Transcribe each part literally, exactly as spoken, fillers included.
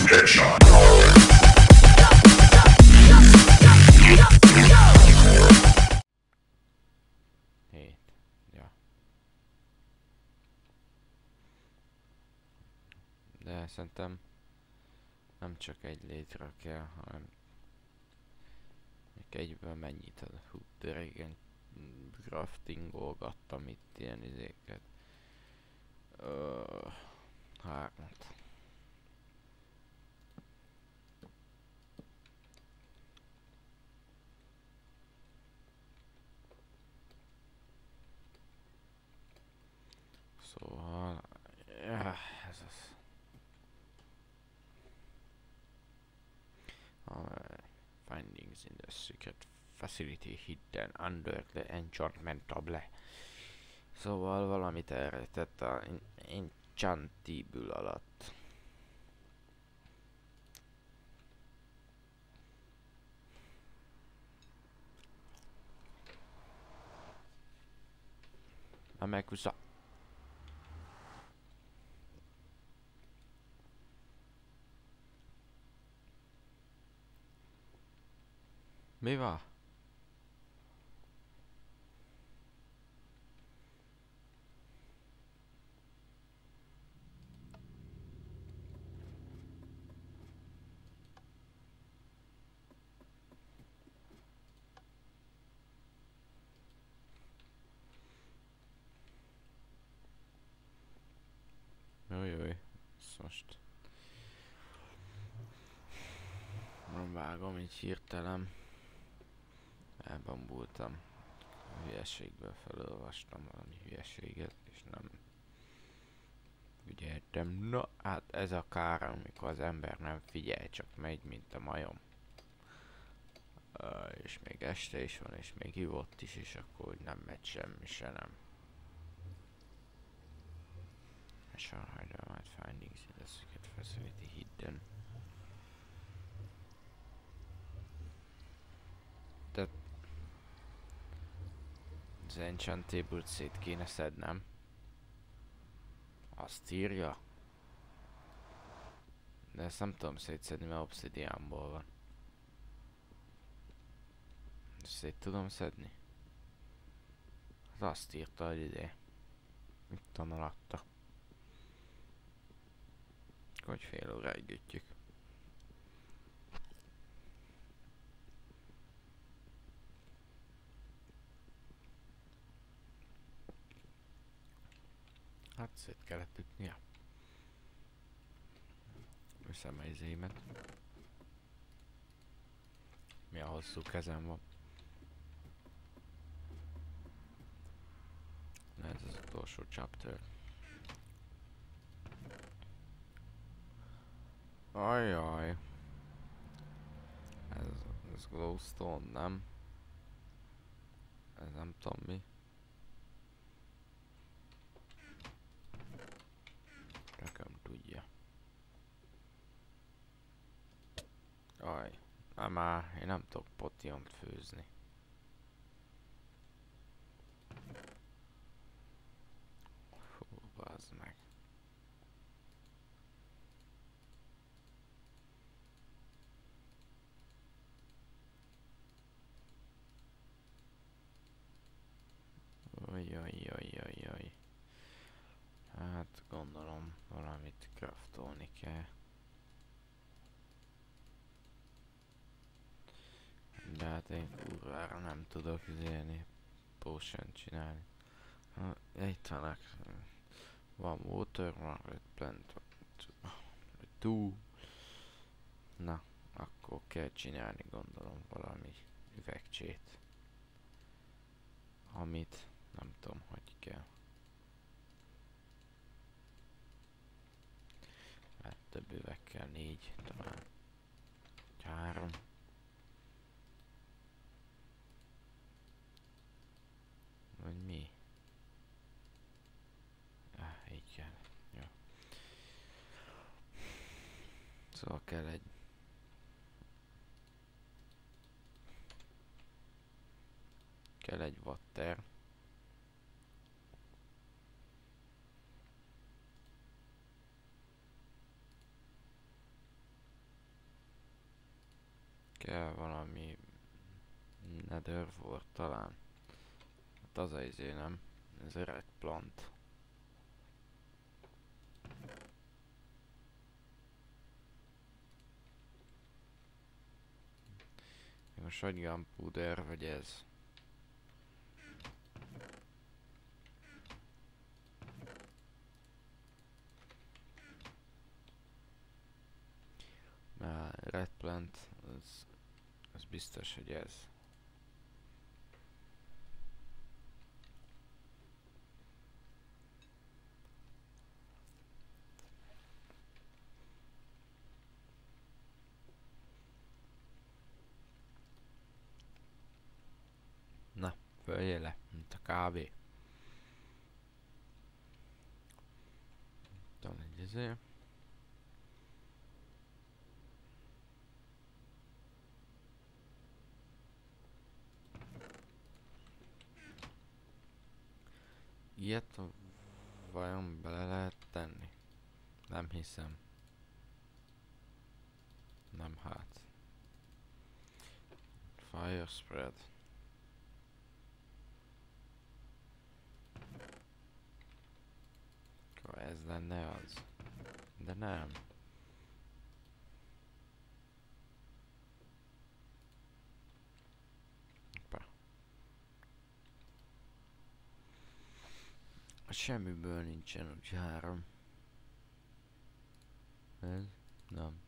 Headshot. Hét. Ja. De szerintem nem csak egy létre kell, hanem egyben mennyit ad. Hú, de régen craftingolgattam itt ilyen izéket. Uh, hármat. Szóval... Ja, ez az. Uh, findings in the secret facility hidden under the enchantment table. Szóval valamit elrejtett a enchantibül alatt. Na meghúzza. Mi van? Jajjaj, ezt most nem vágom, így hirtelen elbambultam. A hülyeségből felolvastam valami hülyeséget, és nem figyeltem. Na, hát ez a kár, amikor az ember nem figyel, csak megy, mint a majom. Uh, és még este is van, és még hívott is, és akkor úgy nem megy semmi se nem. Shall hide my findings in the secret facility hidden. Tehát az enchantable-t szét kéne szednem. Azt írja. De ezt nem tudom szétszedni, mert obsidianból van. Ezt szét tudom szedni? Az azt írta, hogy ide. Itt van alatta. Hogy fél óráig ütjük. Hát szét kellett ütnia. Viszem egy zémet. Mi a hosszú kezem van. Ez az utolsó chapter. Ajjaj. Ez, ez glowstone, nem? Ez nem tudom mi. Nekem tudja. Aj. Nem már, én nem tudok potiont főzni. Fú, bazd meg. Ojjajjajjajjaj. Hát gondolom valamit craftolni kell. De hát én kurvára nem tudok izélni, potion csinálni. Ha, itt vannak. Van water, van red plant, two. Na, akkor kell csinálni gondolom valami üvegcsét. Amit nem tudom, hogy kell. Hát több üveg kell, négy talán. Három. Vagy mi? Ah, így kell. Jó. Szóval kell egy... Kell egy water. Kell valami nether volt talán. Hát az a izé, nem? Ez öreg plant. Most vagy gunpowder, vagy ez. Mert red plant, az, az biztos, hogy ez. Na, följél le, mint a kávé. Talán egy ezért. Ilyet vajon bele lehet tenni? Nem hiszem. Nem hát. Fire spread. Akkor ez lenne az. De nem. Hoppá. Semmiből nincsen úgy három. Ez? Nem.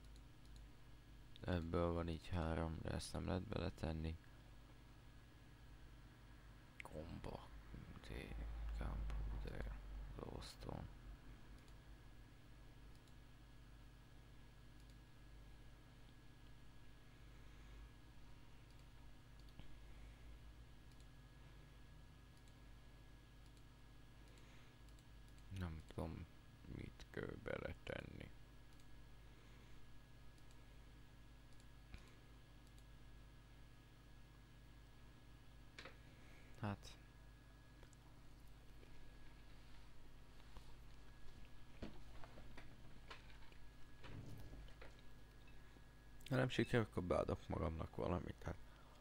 Ebből van így három, de ezt nem lehet beletenni. Gomba. Gunpowder. Glowstone. Nem tudom, mit kell beletenni. Hát... Ha nem sikerül, akkor beadok magamnak valamit, hát...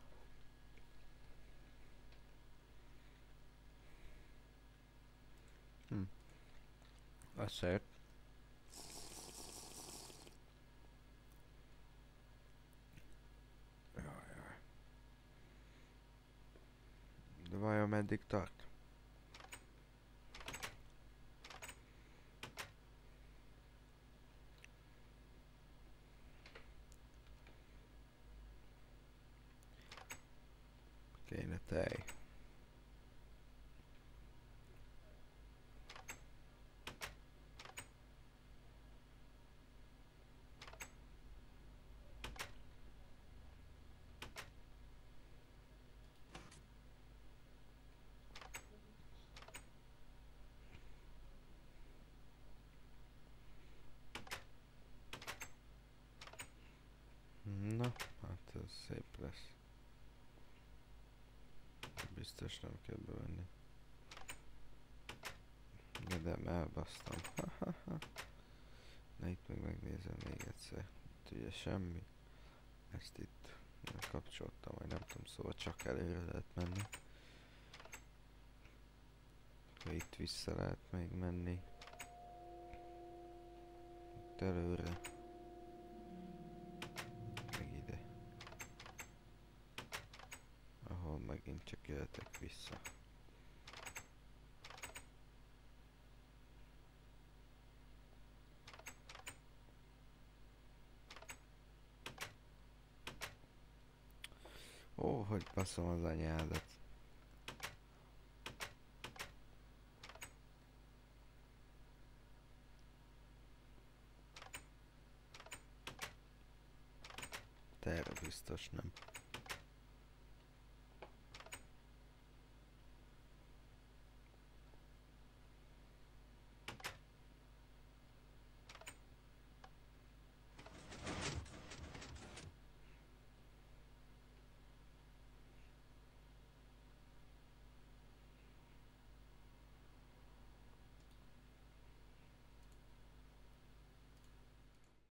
Hm. Azért. Jajjaj. De vajon meddig tart? Kéne tej. Na, hát ez szép lesz. Biztos nem kell bevenni. De nem, elbasztam. Na itt meg megnézem még egyszer. Itt ugye semmi. Ezt itt kapcsoltam, vagy nem tudom, szóval csak előre lehet menni. Itt vissza lehet még menni. Itt előre. Meg ide. Ahol megint csak jöhetek vissza. Ó, hogy baszom az anyádat. Te erre biztos nem.